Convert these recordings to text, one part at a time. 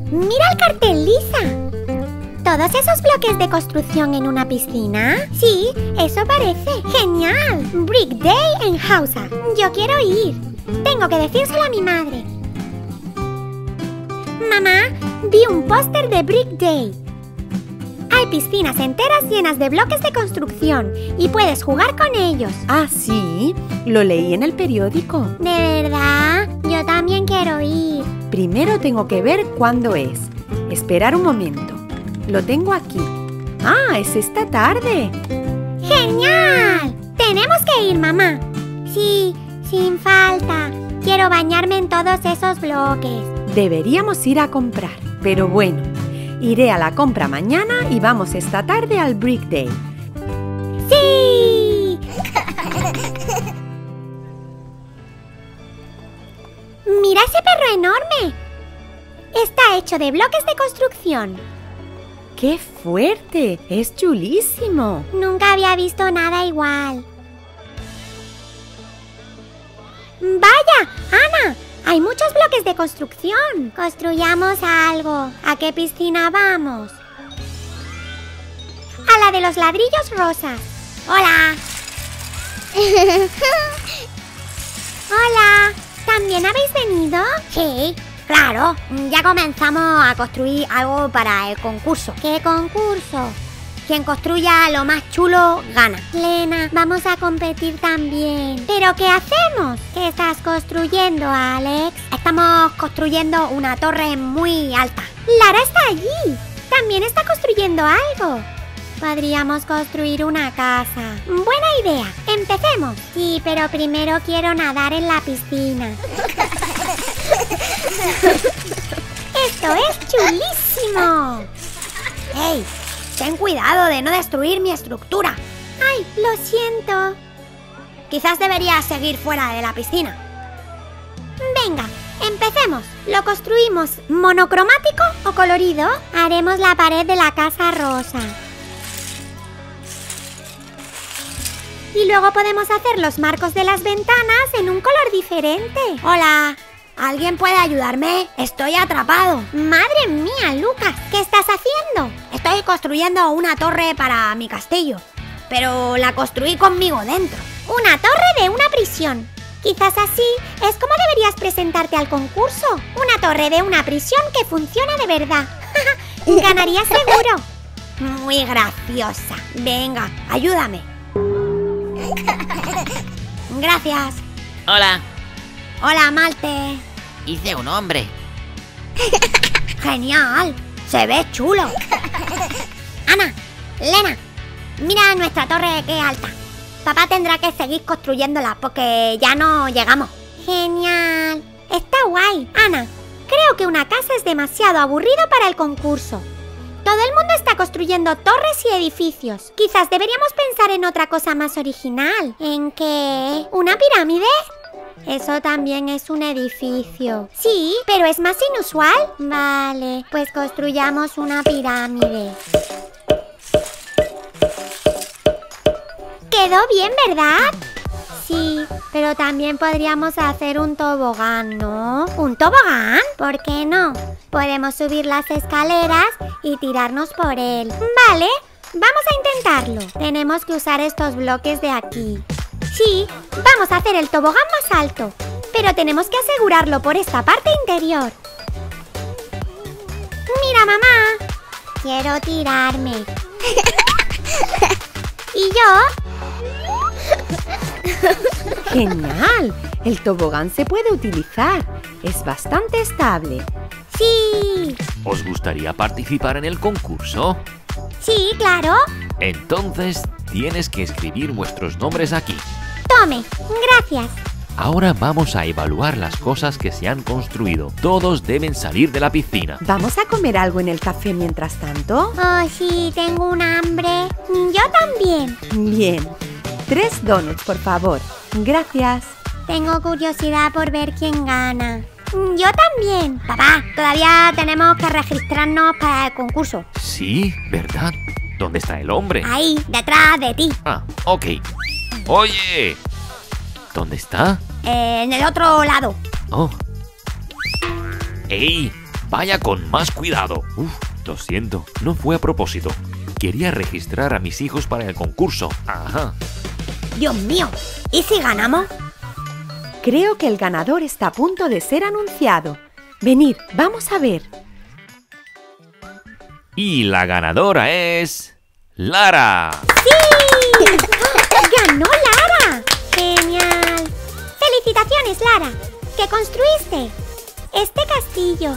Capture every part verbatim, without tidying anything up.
¡Mira el cartel, Lisa! ¿Todos esos bloques de construcción en una piscina? Sí, eso parece. ¡Genial! Brick Day en Hausa. Yo quiero ir. Tengo que decírselo a mi madre. Mamá, vi un póster de Brick Day. Hay piscinas enteras llenas de bloques de construcción y puedes jugar con ellos. Ah, sí, lo leí en el periódico. ¿De verdad? Yo también quiero ir. Primero tengo que ver cuándo es. Esperar un momento. Lo tengo aquí. Ah, es esta tarde. ¡Genial! Tenemos que ir, mamá. Sí, sin falta. Quiero bañarme en todos esos bloques. Deberíamos ir a comprar, pero bueno, iré a la compra mañana y vamos esta tarde al Brick Day. ¡Sí! ¡Mira ese perro enorme! Está hecho de bloques de construcción. ¡Qué fuerte! ¡Es chulísimo! Nunca había visto nada igual. ¡Vaya! ¡Ana! Hay muchos bloques de construcción. Construyamos algo. ¿A qué piscina vamos? A la de los ladrillos rosas. ¡Hola! ¡Hola! ¿También habéis venido? Sí, claro. Ya comenzamos a construir algo para el concurso. ¿Qué concurso? Quien construya lo más chulo, gana. Lena, vamos a competir también. ¿Pero qué hacemos? ¿Qué estás construyendo, Alex? Estamos construyendo una torre muy alta. Lara está allí. También está construyendo algo. Podríamos construir una casa. Buena idea. Empecemos. Sí, pero primero quiero nadar en la piscina. ¡Esto es chulísimo! ¡Hey! Ten cuidado de no destruir mi estructura. ¡Ay, lo siento! Quizás deberías seguir fuera de la piscina. Venga, empecemos. ¿Lo construimos monocromático o colorido? Haremos la pared de la casa rosa. Y luego podemos hacer los marcos de las ventanas en un color diferente. Hola, ¿alguien puede ayudarme? Estoy atrapado. Madre mía, Lucas, ¿qué estás haciendo? Estoy construyendo una torre para mi castillo, pero la construí conmigo dentro. Una torre de una prisión. Quizás así es como deberías presentarte al concurso. Una torre de una prisión que funciona de verdad. Ganarías seguro. Muy graciosa. Venga, ayúdame. Gracias. Hola. Hola, Malte. Hice un hombre. Genial. Se ve chulo. Ana, Lena, mira nuestra torre que alta. Papá tendrá que seguir construyéndola porque ya no llegamos. Genial. Está guay. Ana, creo que una casa es demasiado aburrido para el concurso. Todo el mundo está construyendo torres y edificios. Quizás deberíamos pensar en otra cosa más original. ¿En qué? ¿Una pirámide? Eso también es un edificio. Sí, pero es más inusual. Vale, pues construyamos una pirámide. Quedó bien, ¿verdad? Sí, pero también podríamos hacer un tobogán, ¿no? ¿Un tobogán? ¿Por qué no? Podemos subir las escaleras y tirarnos por él. Vale, vamos a intentarlo. Tenemos que usar estos bloques de aquí. Sí, vamos a hacer el tobogán más alto, pero tenemos que asegurarlo por esta parte interior. Mira, mamá. Quiero tirarme. ¿Y yo? ¡Genial! El tobogán se puede utilizar. Es bastante estable. ¡Sí! ¿Os gustaría participar en el concurso? Sí, claro. Entonces tienes que escribir vuestros nombres aquí. Tome, gracias. Ahora vamos a evaluar las cosas que se han construido. Todos deben salir de la piscina. ¿Vamos a comer algo en el café mientras tanto? Oh, sí, tengo un hambre. Yo también. Bien. Tres donuts, por favor. Gracias. Tengo curiosidad por ver quién gana. Yo también. Papá, todavía tenemos que registrarnos para el concurso. Sí, ¿verdad? ¿Dónde está el hombre? Ahí, detrás de ti. Ah, ok. Oye, ¿dónde está? Eh, en el otro lado. Oh. ¡Ey! Vaya con más cuidado. Uf, lo siento, no fue a propósito. Quería registrar a mis hijos para el concurso. Ajá. Dios mío, ¿y si ganamos? Creo que el ganador está a punto de ser anunciado. Venid, vamos a ver. Y la ganadora es... ¡Lara! ¡Sí! ¡Ganó Lara! ¡Genial! ¡Felicitaciones, Lara! ¿Qué construiste? Este castillo.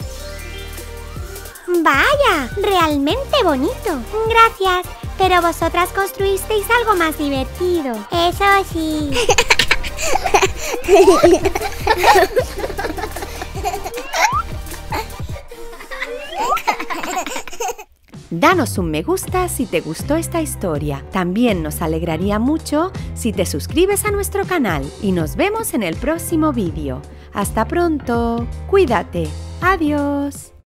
¡Vaya! ¡Realmente bonito! Gracias, pero vosotras construisteis algo más divertido. Eso sí. Danos un me gusta si te gustó esta historia. También nos alegraría mucho si te suscribes a nuestro canal y nos vemos en el próximo vídeo. ¡Hasta pronto! ¡Cuídate! ¡Adiós!